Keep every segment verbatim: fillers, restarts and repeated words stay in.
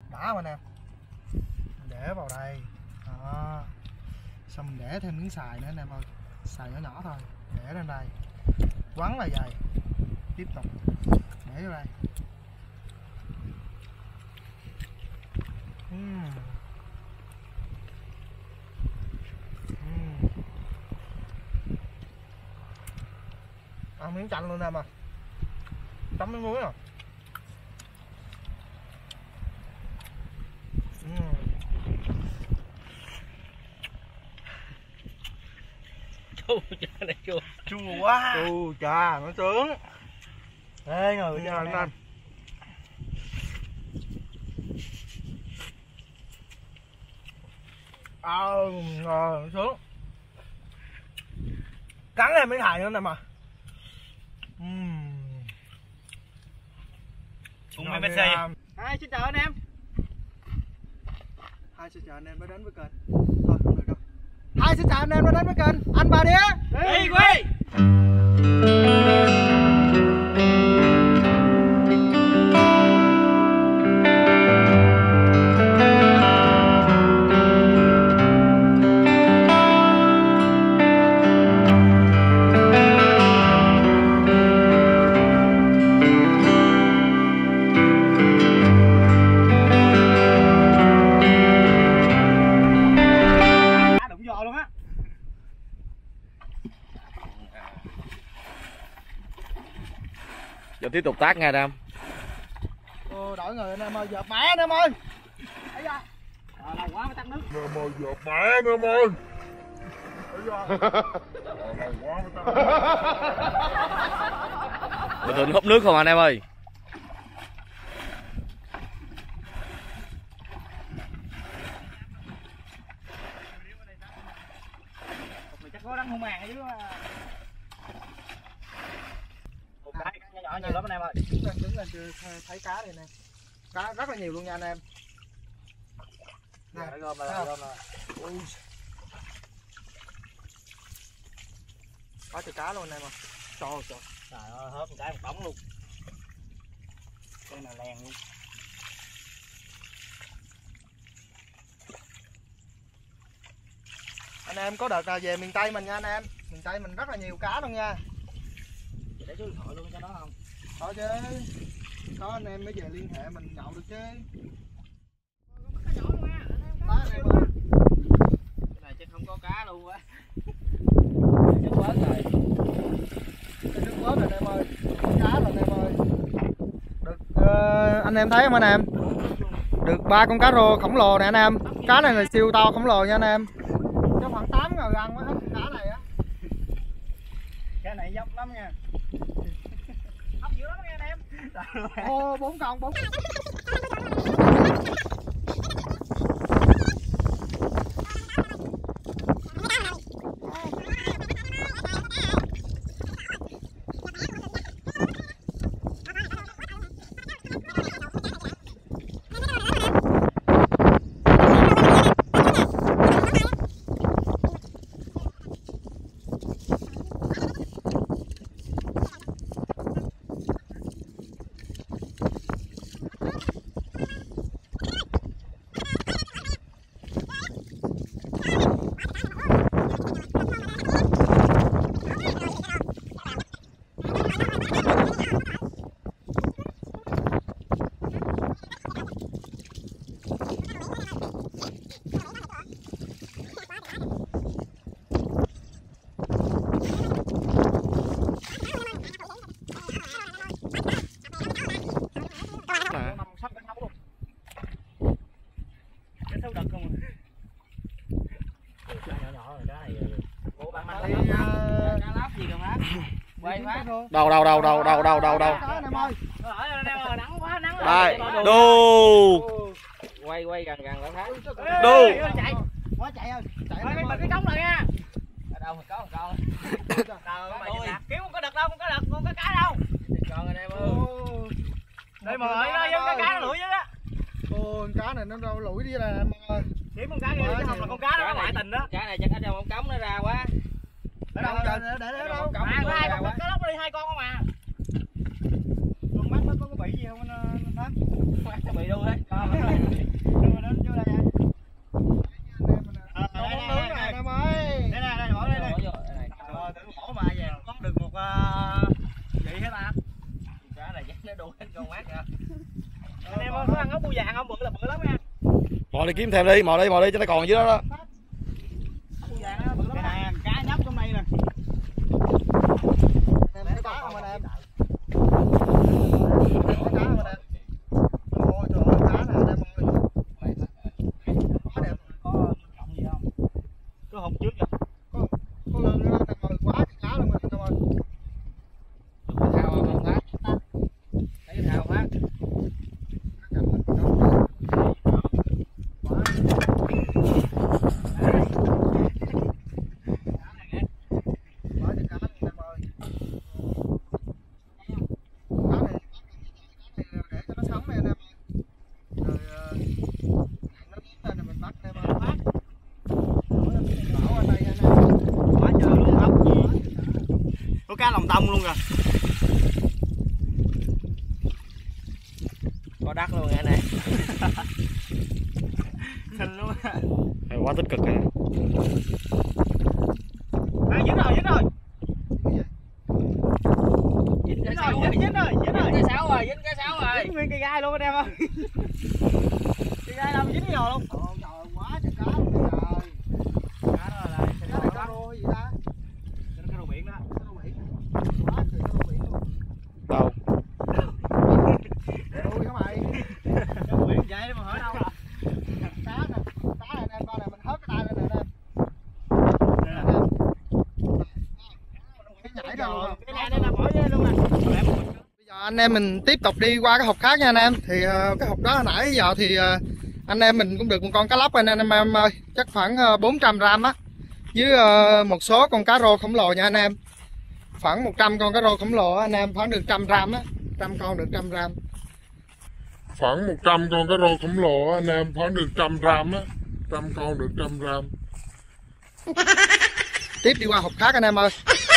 đã không anh em? Mình để vào đây đó, xong mình để thêm miếng xài nữa anh em ơi, xài nhỏ nhỏ thôi, để lên đây quấn là vậy, tiếp tục để vô đây. uhm. Uhm. Ăn miếng chanh luôn em à, chấm miếng muối à. uhm. Chua cha này chua. Chua quá. Chua cha nó sướng. Ê ngồi cho anh anh. Ờ ngon sướng. Cắn em miếng hài nữa nè mà. Uhm. Cũng mấy xe. Hai xin chào anh em. Hai xin chào anh em đã đến với kênh. Thôi không được đâu. Hai xin chào anh em đã đến với kênh Anh Bà Đĩa Đi quay. Giờ tiếp tục tác nghe Nam. Ô, đổi người anh em ơi, dợp mẹ anh em ơi. Thấy chưa? Ờ, lâu quá mới tắt nước. Anh em ơi, dợp mẹ anh em ơi. Thấy chưa? Ờ, lâu quá mới tắt nước. Bình thường hút nước không anh em ơi. Chắc có đắng hung màng ở dưới. Một cái nhỏ nhỏ nhiều lắm anh em ơi. Đứng lên, đứng lên thấy cá đây nè. Cá rất là nhiều luôn nha anh em. Nè, nó gom lại, gom lại. Có chữ cá luôn anh em ơi. Trời ơi trời. Trời ơi, hớp một cái một bóng luôn. Cái này len luôn. Anh em có đợt nào về miền Tây mình nha anh em. Miền Tây mình rất là nhiều cá luôn nha. Để số điện thoại luôn cho nó không? Có chứ. Có anh em mới về liên hệ mình nhậu được chứ. Đó anh em ơi. Cái này chắc không có cá luôn á. Nước bớt rồi. Cái nước bớt rồi anh em ơi. Cá rồi anh em ơi. Được uh, anh em thấy không anh em? Được ba con cá rô khổng lồ nè anh em. Cá này là siêu to khổng lồ nha anh em. Có khoảng tám người ăn mới hết con cá này á. Cái này dốc lắm nha. Hấp dữ lắm nha anh em. Ô bốn con bốn. Đâu đâu đâu đâu đâu đâu đâu đâu. Đây, đu. Quay quay gần gần lại thấy. Đu. Chạy. Quá chạy ơi. Chạy Thôi mình cái trống lại nha. Ở đâu mà có một con. Kiếm không có đực đâu, không có đực, không có cá đâu. Còn anh em ơi. Đây mọi người ơi, cái cá nó lủi dưới á. Ô, con cá này nó đâu lủi đi là em ơi. Kiếm con cá kia chứ không là con cá đó ngoại tình đó. Cá này chắc ở trong ống cống nó ra quá. Ở đâu trời, để để đâu. À, có hai con cá lóc đi hai con không à. Con mắt nó có cái bị gì không anh Thắng? Nó bị đâu đấy. vàng không, bự là bự lắm nha. Mò đi kiếm thêm đi, mò đi, mò đi cho nó còn dưới đó đó. Ốc vàng á, bự lắm nè, cá nhóc trong đây nè. Em thấy cá không anh em? Có cá không anh em? Ôi trời ơi, cá nè anh em ơi. Quá đẹp. Có trọng gì không? Có hùng trước kìa. Có có lưng nữa anh em ơi, quá trời cá luôn anh em ơi. Thao không phát. Thấy cái thao phát. Có cá lòng tông luôn rồi. Có đắt luôn nghe này. Xinh luôn á. Quá tích cực rồi. À dính rồi, dính rồi. Dính cái sáu rồi, dính rồi, dính rồi. Cái sáu rồi, dính cái sáu rồi. Dính nguyên cây gai luôn anh em ơi. Cây gai đâu dính giò luôn. Ồ trời quá trời cá luôn trời. Cá đó là Cá này cá rô hay gì ta? cá rô biển đó. Cá rô biển. Quá trời cá rô biển luôn. Đâu? Ui hả mày? Cá rô biển vậy mà hỏi đâu. Cá nè, cá này anh em coi nè, mình hớt cái tay lên nè anh em. Cái nhảy ra luôn. Cái này đây là bỏ vô luôn nè. Bây giờ anh em mình tiếp tục đi qua cái hộp khác nha anh em. Thì uh, cái hộp đó hồi nãy giờ thì uh, anh em mình cũng được một con cá lóc anh em, em ơi, chắc khoảng uh, bốn trăm gram á. Với uh, một số con cá rô khổng lồ nha anh em. Khoảng một trăm con cá rô khổng lồ á, anh em khoảng được trăm gram á, trăm con được trăm gram. Khoảng một trăm con cá rô khổng lồ anh em, khoảng được trăm gram á, trăm con được trăm gram. Tiếp đi qua hộp khác anh em ơi.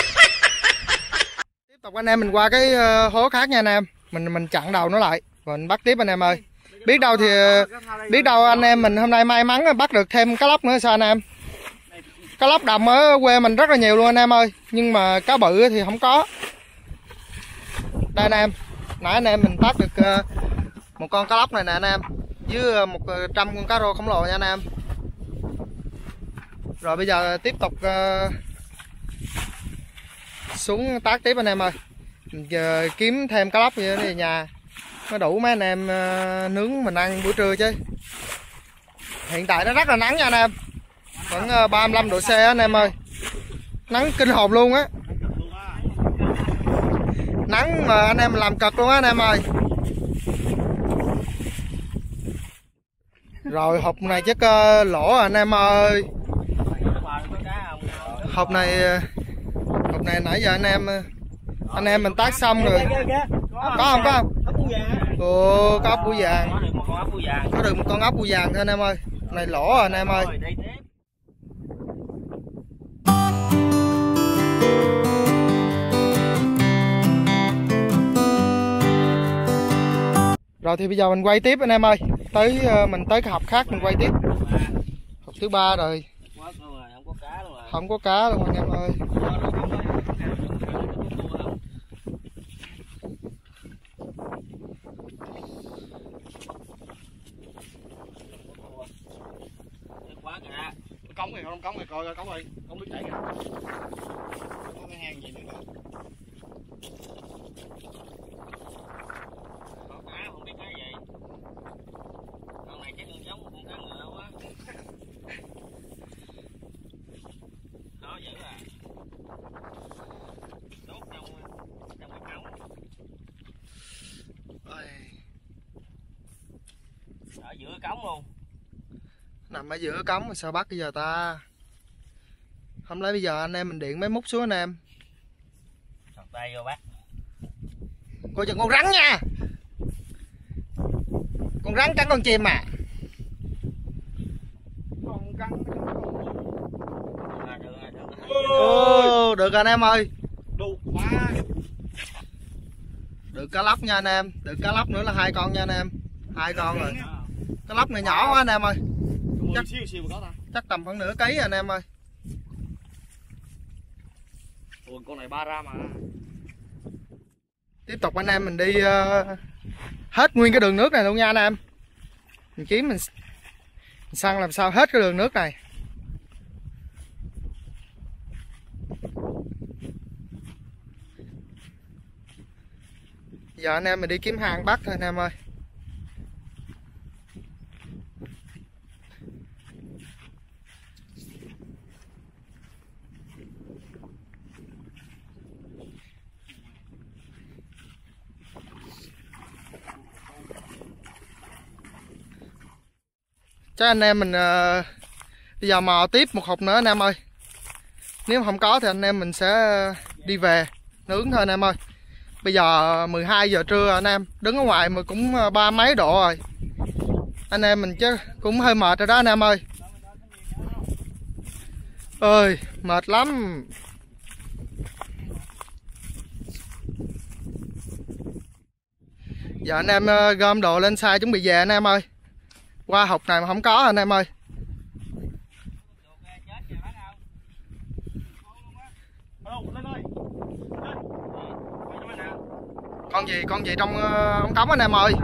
Tiếp tục anh em mình qua cái uh, hố khác nha anh em. Mình mình chặn đầu nó lại rồi mình bắt tiếp anh em ơi. Biết đâu thì biết đâu anh em mình hôm nay may mắn bắt được thêm cá lóc nữa sao anh em. Cá lóc đầm ở quê mình rất là nhiều luôn anh em ơi, nhưng mà cá bự thì không có. Đây anh em, nãy anh em mình bắt được uh, một con cá lóc này nè anh em, với một trăm con cá rô khổng lồ nha anh em. Rồi bây giờ tiếp tục uh, xuống tác tiếp anh em ơi. Mình giờ kiếm thêm cá lóc gì ở nhà nó đủ mấy anh em uh, nướng mình ăn buổi trưa chứ. Hiện tại nó rất là nắng nha anh em, khoảng uh, ba mươi lăm độ C á anh em ơi, nắng kinh hồn luôn á, nắng mà anh em làm cực luôn á anh em ơi. Rồi hộp này chắc uh, lỗ anh em ơi. Hộp này hộp này nãy giờ anh em anh em mình tác xong rồi. Có không, có không? Ồ, có ốc bươu vàng. Có được một con ốc bươu vàng thôi anh em ơi. Này lỗ rồi anh em ơi. Rồi thì bây giờ mình quay tiếp anh em ơi. Tới mình tới cái hộp khác mình quay tiếp. Hộp thứ ba rồi. Không có cá luôn anh em ơi. Cống thì không cống thì coi cống đi, cống nước chảy kìa. Có cái hang gì nữa kìa. Có cá không biết cái gì. Con này chắc con giống con cá ngựa quá. Đó dữ à. Tốt trong trong cái cống. Ở giữa cống luôn. Nằm ở giữa cống sao bắt bây giờ ta? Không lẽ bây giờ anh em mình điện máy múc xuống anh em. Thật tay vô bắt. Coi chừng con rắn nha. Con rắn cắn con chim à. Con cắn. À, được rồi, được rồi. Ô, được rồi anh em ơi. Đủ quá. Được cá lóc nha anh em, được cá lóc nữa là hai con nha anh em. Hai con rồi. Cá lóc này nhỏ quá anh em ơi. Chắc, siêu siêu có ta. chắc tầm khoảng nửa ký anh em ơi. Ủa, con này ba gram mà. Tiếp tục anh em mình đi uh, hết nguyên cái đường nước này luôn nha anh em. Mình kiếm mình, mình săn làm sao hết cái đường nước này. Giờ anh em mình đi kiếm hang bắt thôi anh em ơi. Chắc anh em mình uh, bây giờ mò tiếp một hộp nữa anh em ơi. Nếu không có thì anh em mình sẽ đi về nướng thôi anh em ơi. Bây giờ mười hai giờ trưa anh em, đứng ở ngoài mà cũng ba mấy độ rồi. Anh em mình chứ cũng hơi mệt rồi đó anh em ơi. Ơi, mệt lắm. Giờ anh em gom đồ lên xe chuẩn bị về anh em ơi. Qua hộp này mà không có anh em ơi. Con gì, con gì trong uh, ống cống anh em ơi.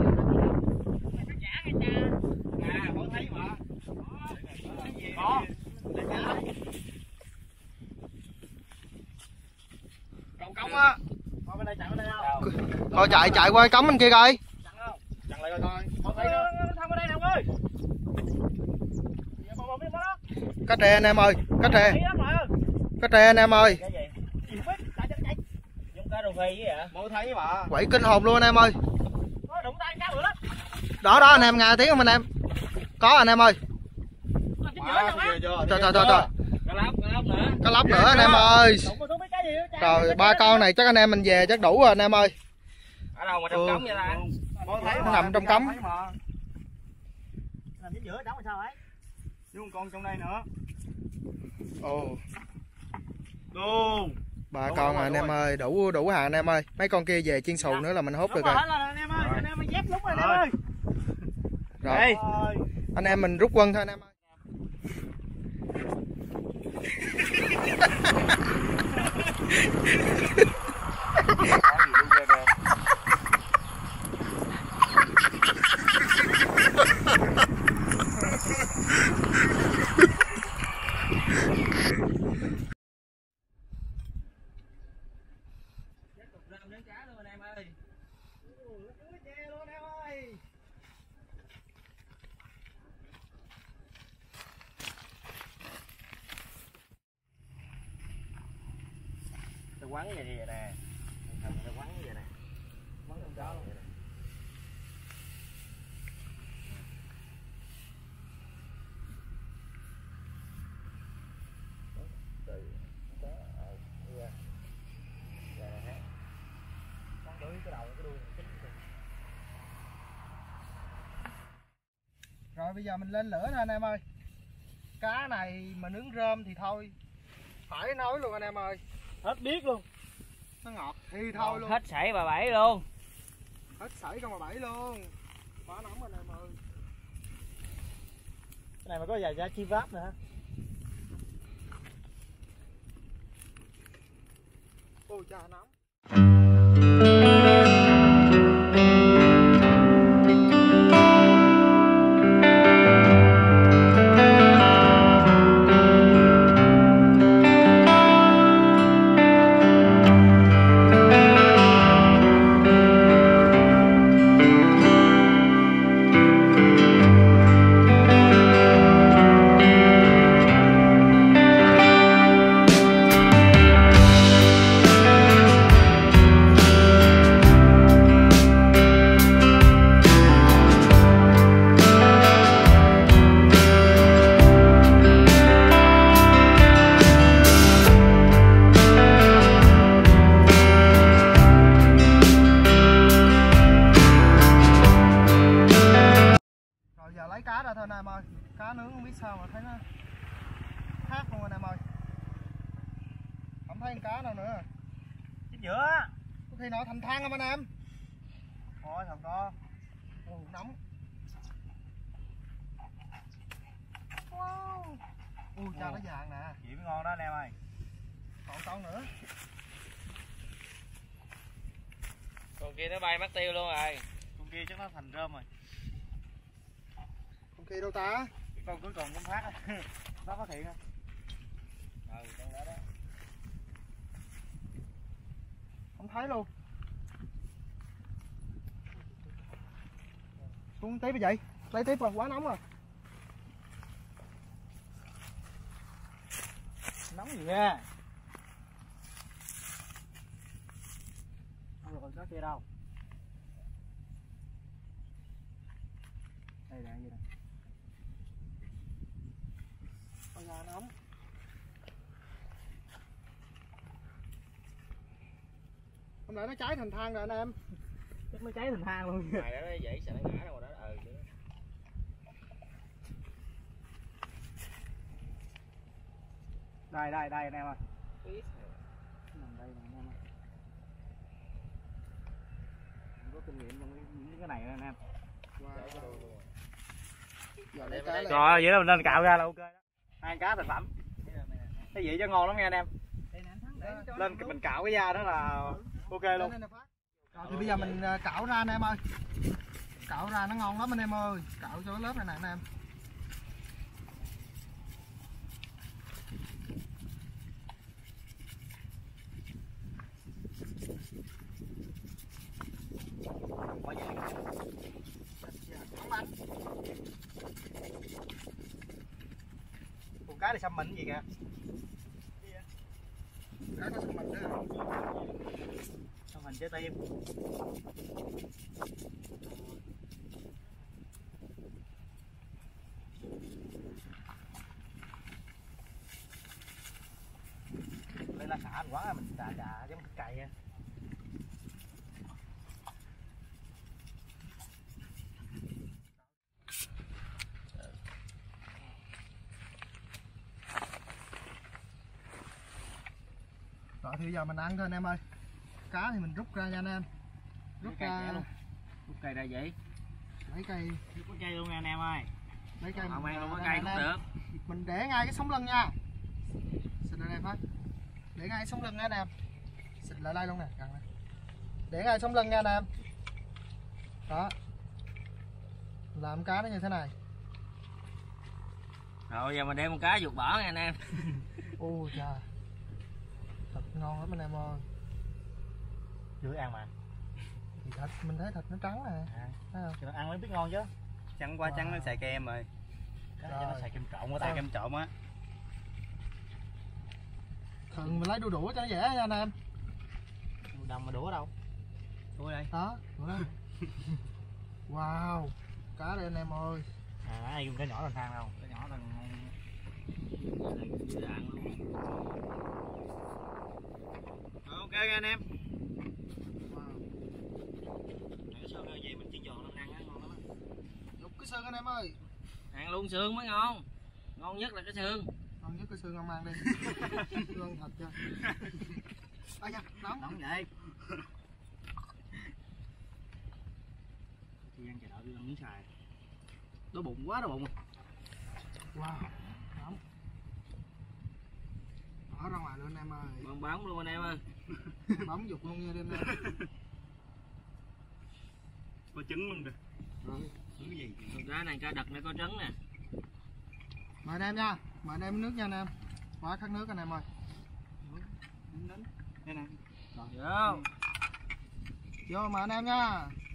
Cống á. Coi chạy chạy qua cống bên kia coi. Chặn lại coi coi. Con thấy nó thăm ở đây nè ông ơi. Cá trê anh em ơi, cá trê. Cá trê anh em ơi. Mới thấy mà. Quậy kinh hồn luôn anh em ơi. Đó đó anh em nghe tiếng không anh em? Có anh em ơi. Trời trời trời trời. Cá lóc nữa anh em ơi. Rồi ba con này chắc anh em mình về chắc đủ rồi anh em ơi. Ở đâu mà trong cống vậy ta? Nó nằm trong cống. Nằm chính giữa đóng sao ấy? Với con trong đây nữa. Ồ. Luôn. Ba con rồi anh em ơi, đủ đủ hàng anh em ơi. Mấy con kia về chiên xù nữa là mình hút được rồi. Anh em ơi, anh em ơi dép đúng rồi anh em ơi. Rồi. Anh em mình rút quân thôi anh em ơi. Quắn vậy vậy nè, thành nó quắn vậy nè, quắn con chó luôn vậy nè. Rồi bây giờ mình lên lửa nè anh em ơi. Cá này mà nướng rơm thì thôi phải nói luôn anh em ơi. Hết biết luôn. Nó ngọt thì thôi luôn. Hết sảy bà bảy luôn. Hết sảy con bà bảy luôn. Quá nóng anh em ơi. Cái này mà có vài giá chi váp nữa hả? Ôi cha nóng. Cá ra thôi anh em ơi. Cá nướng không biết sao mà thấy nó khác luôn anh em ơi. Không thấy con cá đâu nữa. Chính giữa. Có khi nào thành than không anh em? Thôi không có. Ồ, nóng. Wow. Ui cha nó vàng nè. Chị mới ngon đó anh em ơi. Còn con nữa. Con kia nó bay mất tiêu luôn rồi. Con kia chắc nó thành rơm rồi. đây đâu ta? Con cuối cùng cũng phát á. Nó phát hiện á. Ừ, con đó đó. Không thấy luôn. Xuống tiếp vậy. Lấy tiếp rồi, quá nóng rồi. Nóng gì nha. Đâu rồi, có kia đâu. Đây nè, gì nè. Con gà nóng. Hôm nay nó cháy thành than rồi anh em. Chắc nó cháy thành than luôn. Này đó dễ sợ nó ngã ra ngoài đó. Ừ. Đây đây đây anh em ơi. Nằm đây nè anh em ơi. Không có kinh nghiệm trong những cái này nè anh em. Wow. Giờ lấy cá lên. Rồi vậy là mình nên cạo ra là ok đó. Ăn cá thành phẩm. Cái vị cho ngon lắm nha anh em. Lên mình cạo cái da đó là ok luôn. Rồi thì bây giờ mình cạo ra anh em ơi. Cạo ra nó ngon lắm anh em ơi. Cạo cho cái lớp này nè anh em. Con cá này xăm mình gì kìa. Cá nó xăm mình đó. Xăm mình trái tim. Đây là xả quá mình chà chà giống cày á. Rồi thì giờ mình ăn thôi anh em ơi. Cá thì mình rút ra nha anh em. Rút ra luôn. Rút cây ra vậy. Lấy cây. Rút cái cây luôn nha anh em ơi. Lấy cây. Không ăn luôn cái cây cũng được. Mình để ngay cái sống lưng nha. Xịt lại đây phát. Để ngay sống lưng nha anh em. Xịt lại đây luôn nè, gần này. Để ngay sống lưng nha anh em. Đó. Làm cá nó như thế này. Rồi giờ mình đem con cá vụt bỏ nha anh em. Ôi trời. Thịt ngon lắm anh em ơi. Dữ ăn mà. Thì thịt mình thấy thịt nó trắng nè. À, thấy không? thì nó ăn mới biết ngon chứ. Trắng quá wow. Trắng nó xài kem rồi. Cái cho nó xài kem trộn quá ta, kem trộn á. Thường mình lấy đũa đũa cho nó dễ nha anh em. Đầm mà đũa đâu? Đũa đây. Đó, đũa đó. Wow, cá đây anh em ơi. À, ai dùng cái nhỏ thành than đâu, cái nhỏ thành dư đạn luôn. Ok anh em. Wow. Cái xương gì mình chỉ giòn lên ăn á, ngon lắm. Nhục cái xương anh em ơi. Ăn luôn xương mới ngon. Ngon nhất là cái xương. Ngon nhất cái xương ông ăn đi. Xương thật chưa? Ây da, nóng. Nóng vậy. Thì ăn chả đợi đi ăn miếng xài. Đói bụng quá, đói bụng. Wow, nóng. Bỏ ra ngoài luôn anh em ơi. Bong bóng luôn anh em ơi. Bóng dục luôn nha anh em. Có trứng luôn kìa. Rồi. Trứng cái gì? Con cá này cá đực này có trứng nè. Mời anh em nha. Mời anh em nước nha anh em. Quá khát nước anh em ơi. Đây nè. Rồi vô. Vô mời anh em nha.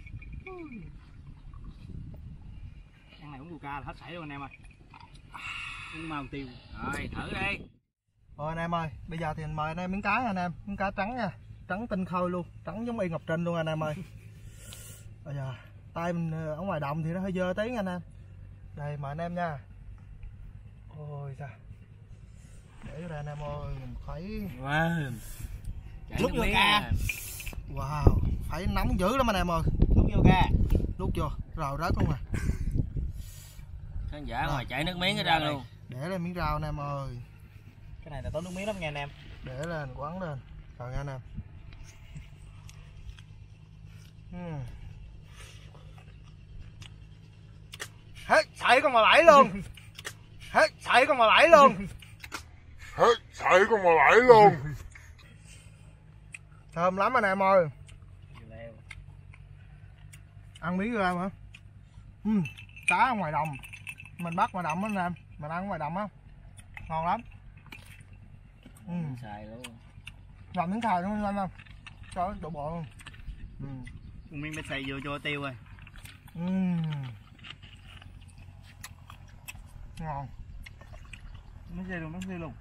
Ăn này uống coca là hết sảy luôn anh em ơi. Uống màu tiêu. Rồi thử đi. Rồi anh em ơi, bây giờ thì mình mời anh em miếng cá nha anh em, miếng cá trắng nha, trắng tinh khôi luôn, trắng giống y ngọc trinh luôn anh em ơi. Bây giờ tay mình ở ngoài đồng thì nó hơi dơ tí nha anh em. Đây mời anh em nha. Ôi trời. Để vô đây anh em ơi, mình phải Wow. Lúc vô ca. Wow, phải nóng dữ lắm anh em ơi. Lúc vô ca. Lúc vô, rào rớt luôn à. Khán giả ngoài chảy nước miếng hết trơn luôn. Để lên miếng rau anh em ơi. Cái này là tốn nước miếng lắm nha anh em. Để lên, quấn lên. Rồi nha anh em. uhm. Hết sậy con mà bảy luôn. Hết sậy con mà bảy luôn. Hết sảy con mà bảy luôn. Thơm lắm anh em ơi. Ăn miếng rau hả? uhm. Cá ở ngoài đồng. mình bắt ngoài đồng á anh em, mình ăn ngoài đồng á ngon lắm. Ừ. Xài luôn. Làm miếng xài luôn anh em, cho đổ bộ luôn. Ừ. Miếng bánh xay vô cho tiêu rồi. Ừ. Ngon. Bánh xay luôn, bánh xay luôn.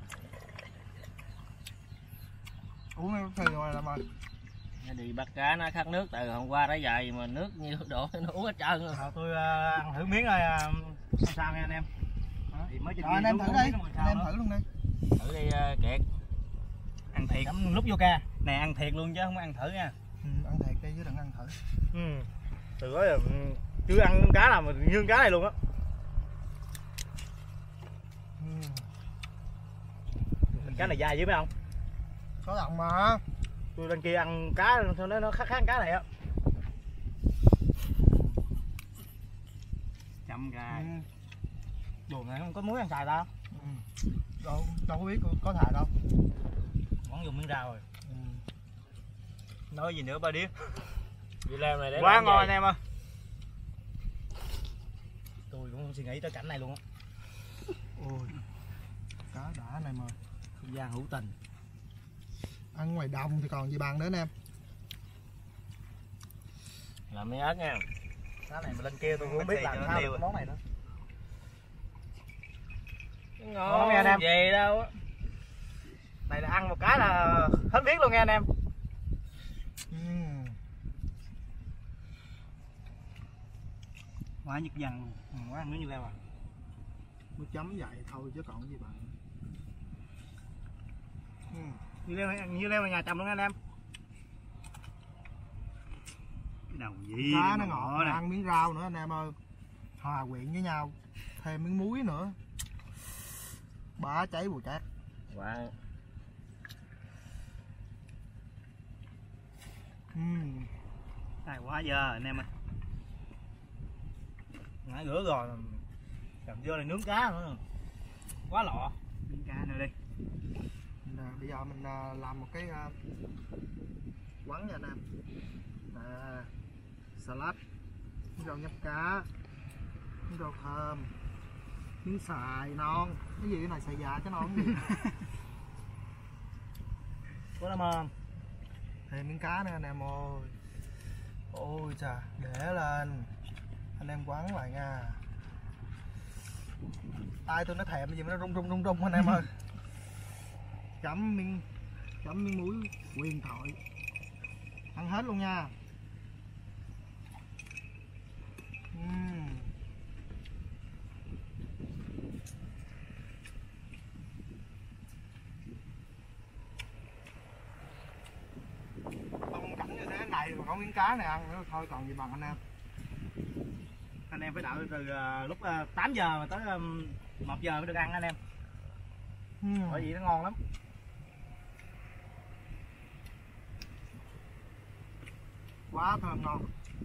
Uống cái xay rồi làm ơi. Đi bắt cá nó khát nước từ hôm qua tới giờ mà nước như đổ nó uống hết trơn rồi. À, tôi uh, ăn thử miếng rồi uh, sao nha anh em. Thì mới Rồi anh em thử đi, anh em thử luôn đi. Thử đi uh, Kiệt. Ăn thiệt. Chấm lúc vô ca. Nè ăn thiệt luôn chứ không ăn thử nha. Ừ, ăn thiệt đi chứ đừng ăn thử. Ừ. Từ đó giờ chưa ăn cá nào mà như cá này luôn á. Ừ. Cá này dai dữ mấy ông. Có lòng mà. Tôi lên kia ăn cá sao nó nó khác khác cá này á. Chậm gai. Ừ. Đồ này không có muối ăn xài đâu. Ừ. Đâu, đâu có biết có thà đâu. Món dùng miếng rau rồi. Ừ. Nói gì nữa ba điếc. Đi leo này để Quá ngon anh em ơi. Tôi cũng suy nghĩ tới cảnh này luôn á. Ôi. Cá đã anh em ơi. Không gian hữu tình. Ăn ngoài đồng thì còn gì bằng nữa anh em. Làm miếng ớt nha. Cá này mà lên kia tôi cũng không biết làm sao được cái món này nữa. Ngon nghe anh em. gì đâu á. Này là ăn một cái là hết biết luôn nghe anh em. Ừ. Quá nhức dằn, quá ăn miếng như leo à. Mới chấm vậy thôi chứ còn gì bằng. Ừ. Như leo như leo ở nhà chồng luôn anh em. Cái đầu gì? Cá nó ngọt, ăn miếng rau nữa anh em ơi. Hòa quyện với nhau. Thêm miếng muối nữa. Bá cháy bùi chát. Wow. Ừ. Này quá giờ anh em ơi. Nãy rửa rồi cầm vô này nướng cá nữa. Quá lọ. Nướng cá nữa đi. Nè, bây giờ mình làm một cái uh, quán nha anh em. Nè, salad, miếng rau nhấp cá, miếng rau thơm, miếng xài non. Cái gì cái này xài già chứ non cái gì. Quá lắm ơn. Thêm miếng cá nữa anh em ơi. Ôi chà, để lên. Anh em quán lại nha. Tay tôi nó thèm gì mà nó rung rung rung rung anh em ơi. Chấm miếng chấm miếng muối huyền thoại. Ăn hết luôn nha. Uhm. Phong cảnh như thế này mà có miếng cá này ăn nữa thôi còn gì bằng anh em. Anh em phải đợi từ uh, lúc uh, tám giờ mà tới um, một giờ mới được ăn anh em. Uhm. Bởi vì nó ngon lắm. Quá thơm ngon.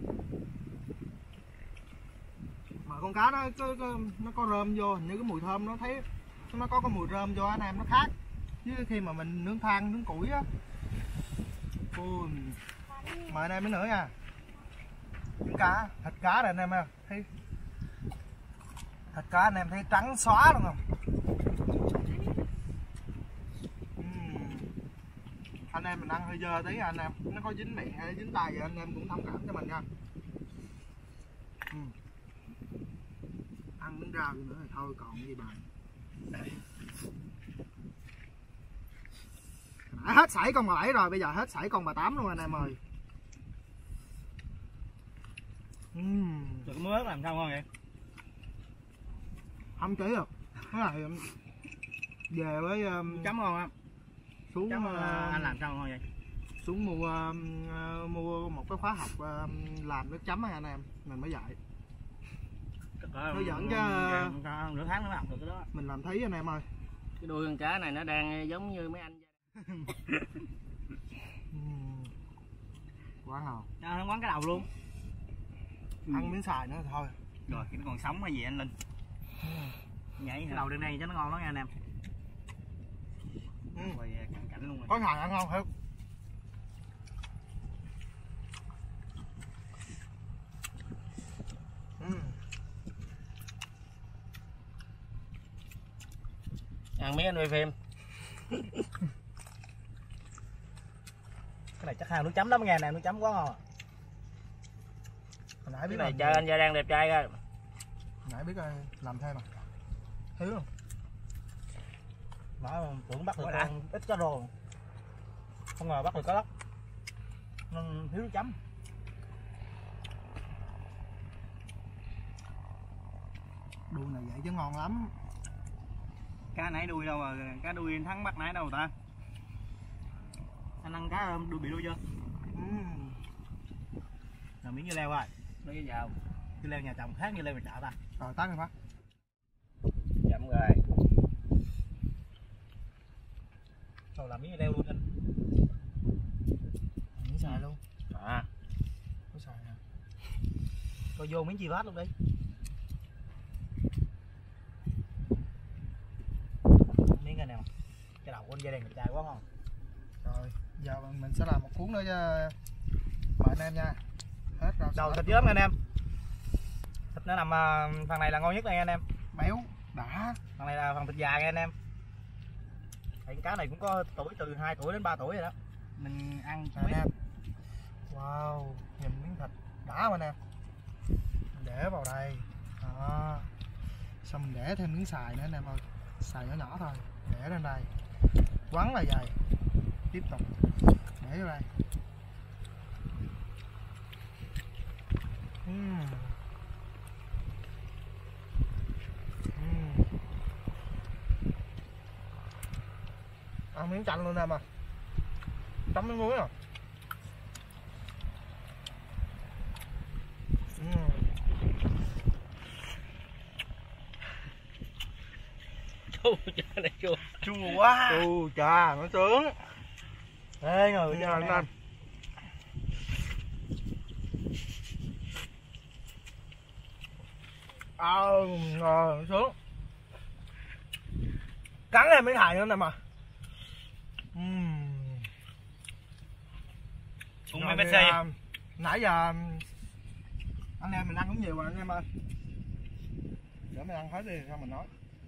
Mà con cá nó có, có nó có rơm vô, hình như cái mùi thơm nó thấy nó có cái mùi rơm vô anh em, nó khác với khi mà mình nướng than nướng củi á. Ui. Mời anh em nữa nha. Miếng cá, thịt cá này anh em ơi, thấy thịt cá anh em thấy trắng xóa luôn không? Uhm. Anh em mình ăn hơi dơ tí anh em, nó có dính miệng hay dính tay thì anh em cũng thông cảm cho mình nha. Uhm. Ăn miếng rau gì nữa thì thôi còn gì bằng. Đã hết sảy con bà bảy rồi, bây giờ hết sảy con bà tám luôn anh em ơi. Uhm. Rồi cái muối ớt làm sao ngon vậy? Không chỉ được. Cái này về với um, Chấm ngon không? xuống Chấm uh, uh, anh làm sao ngon vậy? xuống mua uh, mua một cái khóa học uh, làm nước chấm anh em mình mới dạy. Nó dẫn chứ nửa tháng mới học được cái đó. Mình làm thấy anh em ơi. Cái đuôi con cá này nó đang giống như mấy anh. uhm. Quá ngon. À, quán cái đầu luôn. Ăn miếng xài nữa thôi. Rồi cái nó còn sống hay gì anh Linh? Nhảy cái đầu lên đây cho nó ngon lắm nha anh em. Ừ. Rồi cận cảnh luôn rồi. Có xài ăn ngon không? Ừ. ăn miếng anh quay phim. Cái này chắc hao nước chấm lắm nghe nè, nước chấm quá ngon. Hồi nãy Cái biết này làm chơi anh Gia đang đẹp trai coi. hồi nãy biết ờ, làm thêm à? Thiếu không? Nó tưởng bắt được con ít cá rô, không ngờ bắt được cá lóc nên thiếu nước chấm. Đuôi này vậy chứ ngon lắm. Cá nãy đuôi đâu mà cá đuôi thắng bắt nãy đâu ta? Anh ăn cá đuôi bị đuôi chưa? Uhm. Làm miếng như leo rồi. Lấy cái dao. Như leo nhà chồng khác như leo nhà chợ ta. Rồi tắt đi Phát. Chậm rồi. Rồi làm miếng như leo luôn anh. Miếng xài luôn. À. Có xài nè. Coi vô miếng chi vát luôn đi. Miếng này nè. Cái đầu của anh gia đình trai quá ngon. Rồi giờ mình sẽ làm một cuốn nữa cho mời anh em nha. Hết rau Đầu xà thịt lách. chớm nè anh em. Thịt nó nằm uh, phần này là ngon nhất này anh em. Béo đã. Phần này là phần thịt dài nha anh em. Thì cá này cũng có tuổi từ hai tuổi đến ba tuổi rồi đó. Mình ăn Nè anh em. Wow, nhìn miếng thịt đã mà nè. Mình để vào đây. Đó. Xong mình để thêm miếng xài nữa anh em ơi. Xài nhỏ nhỏ thôi. Để lên đây. Quấn là vậy. Tiếp tục để vô đây. Uhm. Uhm. Ăn miếng chanh luôn em à. Chấm miếng muối à. Uhm. Chua chơi này chua. chua quá. Chù chà nó sướng. Ê ngồi Giờ anh em. Ờ, ngon sướng. Cắn em mới thải nữa nè mà. Uhm. Uống Rồi mấy thì, bê xê. à, nãy giờ anh em mình ăn cũng nhiều rồi anh em ơi. Để mình ăn hết đi sao mình nói.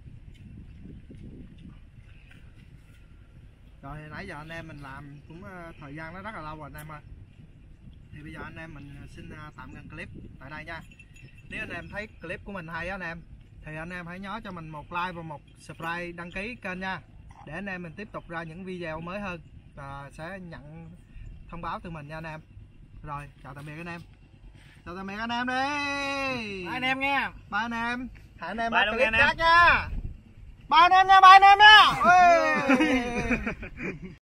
Rồi nãy giờ anh em mình làm cũng uh, thời gian nó rất là lâu rồi anh em ơi. Thì bây giờ anh em mình xin uh, tạm ngừng clip tại đây nha. Nếu anh em thấy clip của mình hay á anh em thì anh em hãy nhớ cho mình một like và một subscribe, đăng ký kênh nha, để anh em mình tiếp tục ra những video mới hơn và sẽ nhận thông báo từ mình nha anh em. Rồi chào tạm biệt anh em. Chào tạm biệt anh em đi. Bye anh em nha. Bye anh em. Hẹn anh em Bye ở luôn clip nha anh em. khác nha. Bye anh em nha, bye anh em nha. Ui.